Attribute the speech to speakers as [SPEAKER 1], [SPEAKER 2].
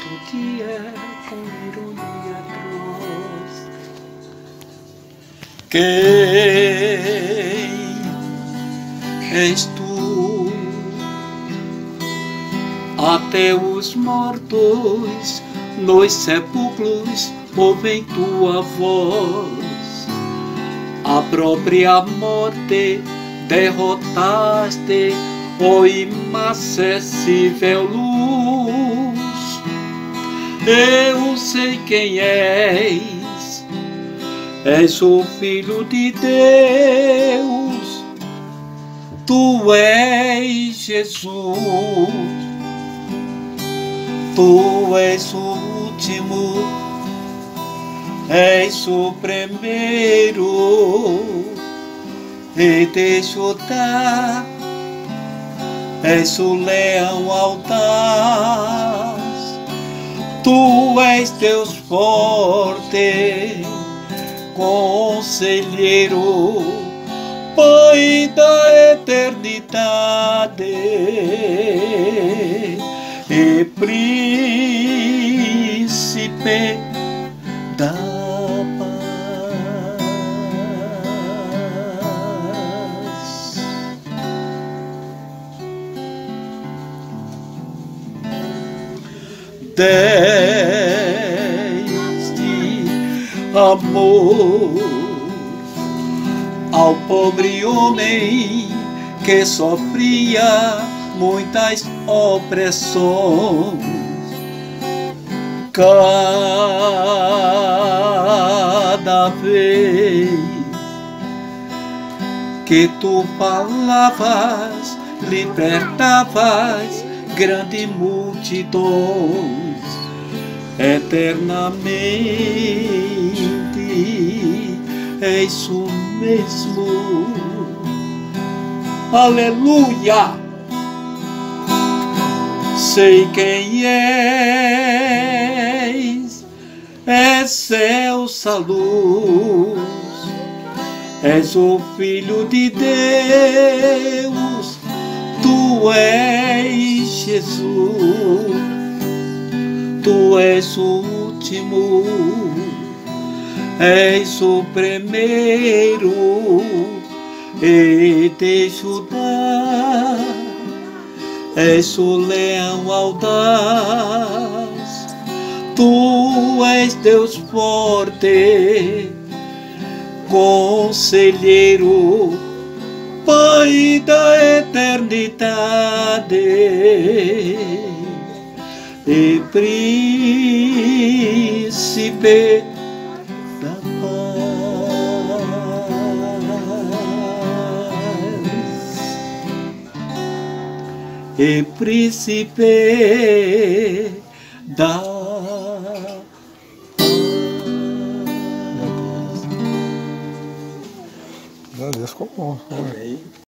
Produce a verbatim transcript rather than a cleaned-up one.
[SPEAKER 1] todo dia com ironia atroz. Quem és tu? Até os mortos nos sepulcros ouvem tua voz. A própria morte derrotaste, ó inacessível luz. Eu sei quem és, és o Filho de Deus, tu és Jesus, tu és o último, és o primeiro, e deixo dar, és o leão audaz, tu és Deus forte, conselheiro, Pai da eternidade e príncipe da paz. Deste amor ao pobre homem que sofria muitas opressões. Cada vez que tu falavas, libertavas grandes multidões. Eternamente és o mesmo. Aleluia! Sei quem és, excelsa luz, és o Filho de Deus, tu és Jesus, tu és o último, és o primeiro, e deixo dar, és o leão audaz, tu és Deus forte, conselheiro, Pai da eternidade e príncipe da paz, e príncipe da
[SPEAKER 2] paz. Ficou bom.